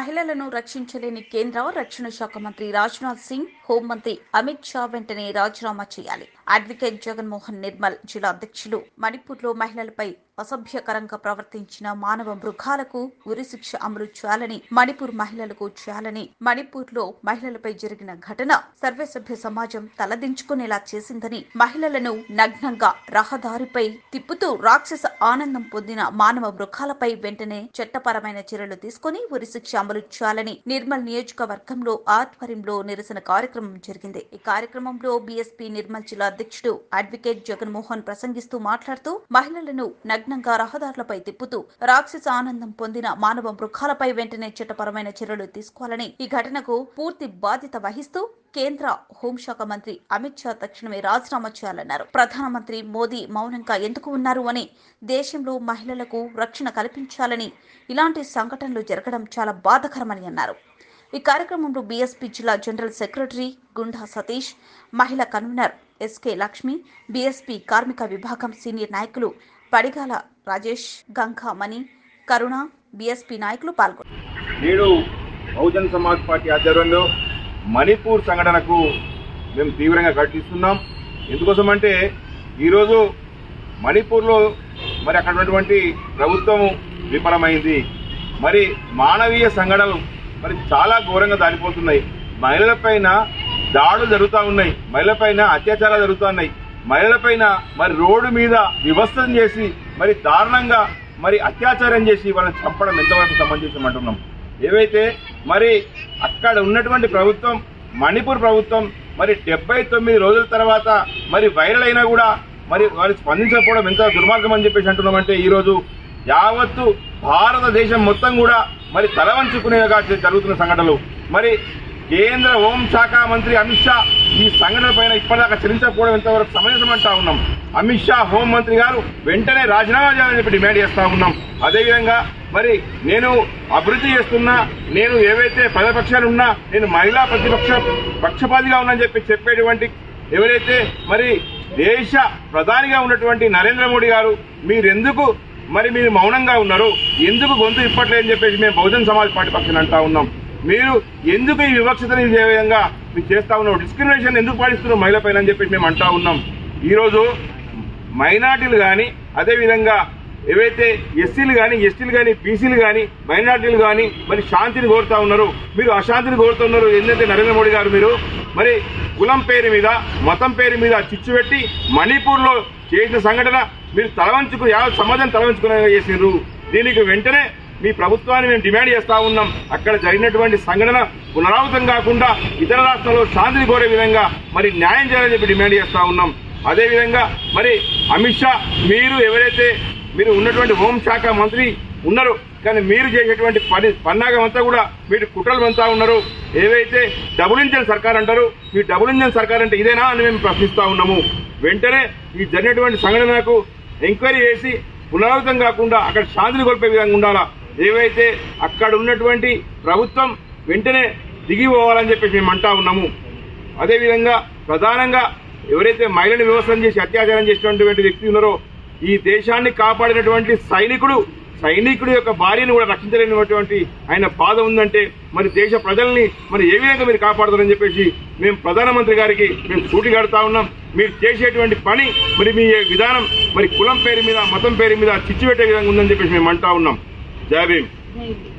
మహిళలను రక్షించలేని కేంద్ర రక్షణ శాఖ మంత్రి రాజ్నాథ్ సింగ్, హోంమంత్రి అమిత్ షా వెంటనే రాజీనామా చేయాలి. అడ్వకేట్ జగన్మోహన్ నిర్మల్ జిల్లా అధ్యక్షులు మణిపూర్లో మహిళలపై అసభ్యకరంగా ప్రవర్తించిన మానవ మృగాలకు ఉరిశిక్ష అమలు చేయాలని, మణిపూర్ మహిళలకు చేయాలని, మణిపూర్లో మహిళలపై జరిగిన ఘటన సర్వసభ్య సమాజం తలదించుకునేలా చేసిందని, మహిళలను నగ్నంగా రహదారిపై తిప్పుతూ రాక్షస ఆనందం పొందిన మానవ మృగాలపై వెంటనే చట్టపరమైన చర్యలు తీసుకుని ఉరిశిక్ష అమలు చేయాలని నిర్మల్ నియోజకవర్గంలో ఆధ్వర్యంలో నిరసన కార్యక్రమం జరిగింది. ఈ కార్యక్రమంలో బీఎస్పీ నిర్మల్ జిల్లా అధ్యక్షుడు అడ్వకేట్ జగన్మోహన్ ప్రసంగిస్తూ మాట్లాడుతూ, మహిళలను నగ్నంగా రహదారులపై తిప్పుతూ రాక్షస ఆనందం పొందిన మానవ మృగాలపై వెంటనే చట్టపరమైన చర్యలు తీసుకోవాలని, ఈ ఘటనకు పూర్తి బాధ్యత వహిస్తూ కేంద్ర హోంశాఖ మంత్రి అమిత్ షా తక్షణమే రాజీనామా చేయాలన్నారు. ప్రధానమంత్రి మోదీ మౌనంగా ఎందుకు ఉన్నారు అని, దేశంలో మహిళలకు రక్షణ కల్పించాలని ఇలాంటి సంఘటనలు జరగడం చాలా బాధాకరమని అన్నారు. ఈ కార్యక్రమంలో బీఎస్పీ జిల్లా జనరల్ సెక్రటరీ గుండా సతీష్, మహిళా కన్వీనర్ ఎస్కే లక్ష్మి, బీఎస్పీ కార్మిక విభాగం సీనియర్ నాయకులు పడిగాల రాజేష్, గంగా మణి, కరుణ, బీఎస్పీ నాయకులు పాల్గొన్నారు. నేడు బహుజన్ సమాజ్ పార్టీ ఆధ్వర్యంలో మణిపూర్ సంఘటనకు మేము తీవ్రంగా ఖండిస్తున్నాం. ఎందుకోసమంటే ఈరోజు మణిపూర్లో మరి అక్కడ ఉన్నటువంటి ప్రభుత్వం విఫలమైంది. మరి మానవీయ సంఘటనలు మరి చాలా ఘోరంగా దారిపోతున్నాయి. మహిళలపైన దాడులు జరుగుతూ ఉన్నాయి, మహిళలపైన అత్యాచారాలు జరుగుతున్నాయి, మహిళలపైన మరి రోడ్డు మీద వివస్థం చేసి మరి దారుణంగా మరి అత్యాచారం చేసి వాళ్ళని చంపడం ఎంతవరకు సంబంధించమంటున్నాం. ఏవైతే మరి అక్కడ ఉన్నటువంటి ప్రభుత్వం, మణిపూర్ ప్రభుత్వం మరి 79 రోజుల తర్వాత మరి వైరల్ అయినా కూడా మరి వారు స్పందించకపోవడం ఎంత దుర్మార్గం అని చెప్పేసి అంటున్నామంటే, ఈరోజు యావత్తు భారతదేశం మొత్తం కూడా మరి తలవంచుకునేగా జరుగుతున్న సంఘటనలు. మరి కేంద్ర హోంశాఖ మంత్రి అమిత్ షా ఈ సంఘటన పైన ఇప్పటిదాకా చర్చించకపోవడం ఎంతవరకు సమంజసమంటా ఉన్నాం. అమిత్ షా హోంమంత్రి గారు వెంటనే రాజీనామా చేయాలని చెప్పి డిమాండ్ చేస్తా ఉన్నాం. అదేవిధంగా మరి నేను అభివృద్ధి చేస్తున్నా, నేను ఏవైతే ప్రజాపక్షాలు ఉన్నా, నేను మహిళా పక్షపాతిగా ఉన్నా చెప్పేటువంటి ఎవరైతే మరి దేశ ప్రధానిగా ఉన్నటువంటి నరేంద్ర మోడీ గారు మీరు మౌనంగా ఉన్నారు, ఎందుకు గొంతు ఇప్పట్లేదని చెప్పేసి మేము బహుజన్ సమాజ్ పార్టీ పక్షాన్ని అంటా ఉన్నాం. మీరు ఎందుకు ఈ వివక్షతని ఇదే విధంగా మీరు చేస్తా ఉన్నారు, డిస్క్రిమినేషన్ ఎందుకు పాటిస్తున్నారు మహిళ పైన అని చెప్పేసి మేము అంటా ఉన్నాం. ఈరోజు మైనార్టీలు కానీ, అదేవిధంగా ఏవైతే ఎస్సీలు కానీ, ఎస్టీలు కానీ, బీసీలు కానీ, మైనార్టీలు కానీ మరి శాంతిని కోరుతా ఉన్నారు, మీరు అశాంతిని కోరుతున్నారు. ఏంటంటే నరేంద్ర మోడీ గారు మీరు మరి కులం పేరు మీద, మతం పేరు మీద చిచ్చు పెట్టి మణిపూర్లో చేసిన సంఘటన మీరు యావత్ సమాజం తలవంచుకునేలా చేసినారు. దీనికి వెంటనే మీ ప్రభుత్వాన్ని మేము డిమాండ్ చేస్తా ఉన్నాం. అక్కడ జరిగినటువంటి సంఘటన పునరావృతం కాకుండా ఇతర రాష్ట్రాల్లో శాంతిని కోరే విధంగా మరి న్యాయం చేయాలని చెప్పి డిమాండ్ చేస్తా ఉన్నాం. అదేవిధంగా మరి అమిత్ షా మీరు ఉన్నటువంటి హోంశాఖ మంత్రి ఉన్నారు, కానీ మీరు చేసేటువంటి పన్నాగం అంతా కూడా మీరు కుట్రలు అంతా ఉన్నారు. ఏవైతే డబుల్ ఇంజన్ సర్కార్ అంటారు, మీ డబుల్ ఇంజన్ సర్కార్ అంటే ఇదేనా అని మేము ప్రశ్నిస్తా ఉన్నాము. వెంటనే ఈ జరిగినటువంటి సంఘటనకు ఎంక్వైరీ చేసి పునరావృతం కాకుండా అక్కడ శాంతిని కోల్పోయే విధంగా ఉండాలా. ఏవైతే అక్కడ ఉన్నటువంటి ప్రభుత్వం వెంటనే దిగిపోవాలని చెప్పేసి మేము అంటా ఉన్నాము. అదేవిధంగా ప్రధానంగా ఎవరైతే మహిళని వ్యవస్థను చేసి అత్యాచారం చేసినటువంటి వ్యక్తి ఉన్నారో, ఈ దేశాన్ని కాపాడినటువంటి సైనికుడి యొక్క భార్యను కూడా రక్షించలేనటువంటి ఆయన బాధ ఉందంటే మరి దేశ ప్రజల్ని మరి ఏ విధంగా మీరు కాపాడుతారని చెప్పేసి మేము ప్రధానమంత్రి గారికి మేము సూటి కడతా ఉన్నాం. మీరు చేసేటువంటి పని మరి మీ విధానం మరి కులం పేరు మీద, మతం పేరు మీద చిచ్చు పెట్టే విధంగా ఉందని చెప్పేసి మేము అంటా ఉన్నాం. జై భీమ్.